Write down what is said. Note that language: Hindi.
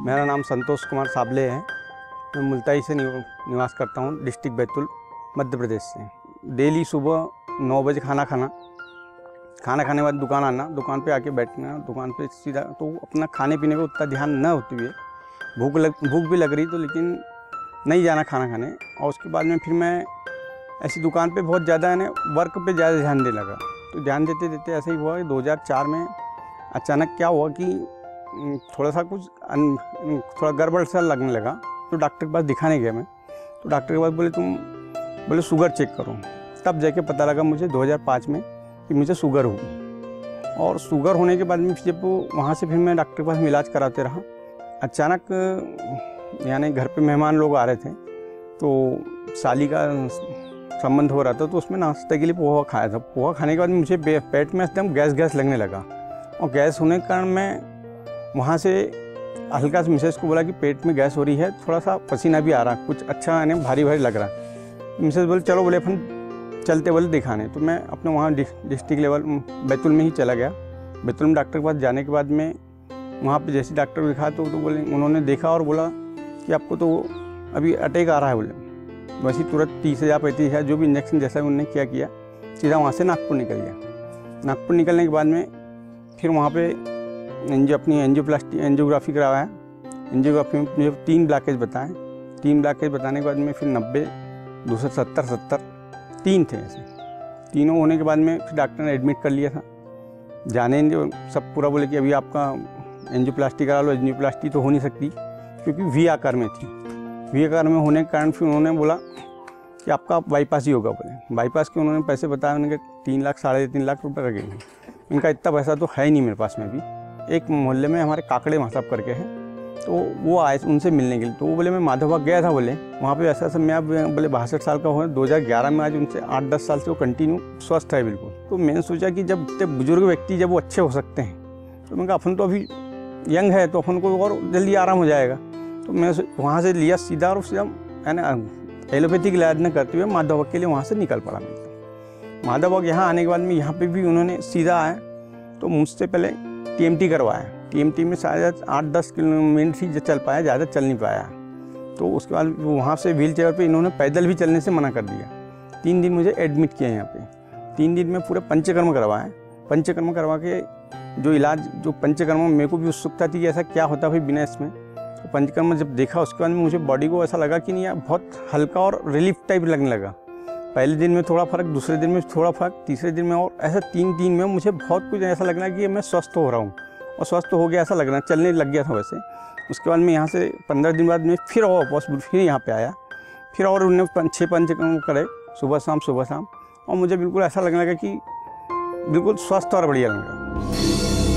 मेरा नाम संतोष कुमार साबले है। मैं मुल्ताई से निवास करता हूँ, डिस्ट्रिक्ट बैतूल, मध्य प्रदेश से। डेली सुबह 9 बजे खाना खाने के बाद दुकान आना, दुकान पे आके बैठना, दुकान पे सीधा तो अपना खाने पीने पे उतना ध्यान न होते हुए भूख भी लग रही तो लेकिन नहीं जाना खाना खाने। और उसके बाद में फिर मैं ऐसी दुकान पे बहुत ज़्यादा है वर्क पे ज़्यादा ध्यान देने लगा। तो ध्यान देते देते ऐसे ही हुआ कि 2004 में अचानक क्या हुआ कि थोड़ा सा थोड़ा गड़बड़ सा लगने लगा। तो डॉक्टर के पास दिखाने गया मैं। तो डॉक्टर के पास बोले शुगर चेक करो। तब जाके पता लगा मुझे 2005 में कि मुझे शुगर होगी। और शुगर होने के बाद में जब वहाँ से फिर मैं डॉक्टर के पास में इलाज कराते रहा। अचानक यानी घर पे मेहमान लोग आ रहे थे तो साली का संबंध हो रहा था, तो उसमें नाश्ते के लिए पोहा खाया था। पोहा खाने के बाद मुझे पेट में एकदम गैस लगने लगा। और गैस होने के कारण मैं वहाँ से हल्का सा मिसेस को बोला कि पेट में गैस हो रही है, थोड़ा सा पसीना भी आ रहा, कुछ अच्छा है भारी लग रहा। मिसेस बोले चलो, बोले अपन चलते बोले दिखाने। तो मैं अपने वहाँ डिस्ट्रिक्ट लेवल बैतूल में ही चला गया। बैतूल में डॉक्टर के पास जाने के बाद में वहाँ पे जैसे डॉक्टर को दिखा तो बोले, उन्होंने देखा और बोला कि आपको तो अभी अटैक आ रहा है। बोले वैसे तुरंत 30,000-35,000 जो भी इंजेक्शन जैसा उन्होंने किया सीधा वहाँ से नागपुर निकल गया। नागपुर निकलने के बाद में फिर वहाँ पे अपनी एंजियोग्राफी करवाया। एंजियोग्राफी में मुझे 3 ब्लॉकेज बताए। 3 ब्लॉकेज बताने के बाद में फिर 90, 270 3 थे ऐसे। तीनों होने के बाद में फिर डॉक्टर ने एडमिट कर लिया था। जाने सब पूरा बोले कि अभी आपका एंजियोप्लास्टी करा लो। एंजियोप्लास्टी तो हो नहीं सकती क्योंकि वी आकार में थी। वी आकार में होने के कारण फिर उन्होंने बोला कि आपका बाईपास ही होगा। बोले बाईपास के उन्होंने पैसे बताया, उन्होंने 3 लाख 3.5 लाख रुपये लगेंगे। इनका इतना पैसा तो है ही नहीं मेरे पास में भी। एक मोहल्ले में हमारे काकड़े महताब करके हैं, तो वो आए उनसे मिलने के लिए। तो वो बोले मैं माधवबाग गया था, बोले वहाँ पे ऐसा मैं अब बोले 62 साल का हुआ। 2011 में आज उनसे 8-10 साल से वो कंटिन्यू स्वस्थ है बिल्कुल। तो मैंने सोचा कि जब इतने बुजुर्ग व्यक्ति जब वो अच्छे हो सकते हैं तो मैंने कहा अपन तो अभी यंग है तो अपन को और जल्दी आराम हो जाएगा। तो मैं वहाँ से लिया सीधा और सीधा है ना एलोपैथिक इलाज न करते हुए माधवबाग के लिए वहाँ से निकल पड़ा मैं। माधवबाग यहाँ आने के बाद में यहाँ पे भी उन्होंने सीधा आया तो मुझसे पहले TMT करवाया। TMT में शायद 8-10 किलोमीटर ही चल पाया, ज़्यादा चल नहीं पाया। तो उसके बाद वहाँ से व्हील चेयर पर इन्होंने पैदल भी चलने से मना कर दिया। 3 दिन मुझे एडमिट किया यहाँ पे। 3 दिन में पूरे पंचकर्म करवाए। पंचकर्म करवा के जो इलाज जो पंचकर्म में मेरे को भी उत्सुकता थी कि ऐसा क्या होता भाई बिना इसमें। तो पंचकर्म जब देखा उसके बाद में मुझे बॉडी को ऐसा लगा कि नहीं यार बहुत हल्का और रिलीफ टाइप लगने लगा। पहले दिन में थोड़ा फर्क, दूसरे दिन में थोड़ा फर्क, तीसरे दिन में और ऐसा 3 दिन में मुझे बहुत कुछ ऐसा लगना कि मैं स्वस्थ हो रहा हूँ और स्वस्थ हो गया ऐसा लग रहा, चलने लग गया था वैसे। उसके बाद मैं यहाँ से 15 दिन बाद में फिर फिर यहाँ पे आया। फिर और उन्होंने 6 पंचकर्म करे सुबह शाम। और मुझे बिल्कुल ऐसा लगने लगा कि बिल्कुल स्वस्थ और बढ़िया लगा।